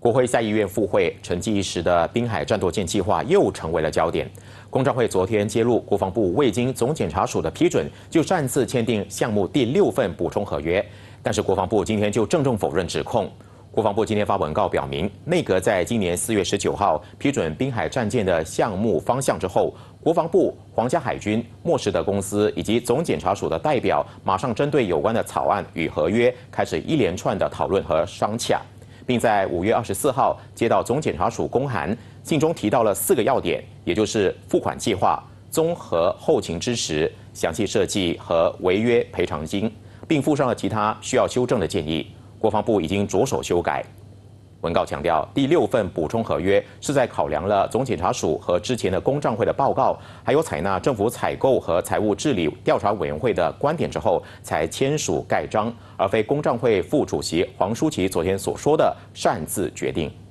国会下议院复会，沉寂一时的滨海战斗舰计划又成为了焦点。公账会昨天揭露，国防部未经总检察署的批准，就擅自签订项目第6份补充合约。但是国防部今天就郑重否认指控。国防部今天发文告表明，内阁在今年4月19号批准滨海战舰的项目方向之后，国防部、皇家海军、莫士德公司以及总检察署的代表，马上针对有关的草案与合约开始一连串的讨论和商洽。并在5月24号接到总检察署公函，信中提到了4个要点，也就是付款计划、综合后勤支持、详细设计和违约赔偿金，并附上了其他需要修正的建议。国防部已经着手修改。文告强调，第6份补充合约是在考量了总检察署和之前的公账会的报告，还有采纳政府采购和财务治理调查委员会的观点之后，才签署盖章，而非公账会副主席黄舒琪昨天所说的擅自决定。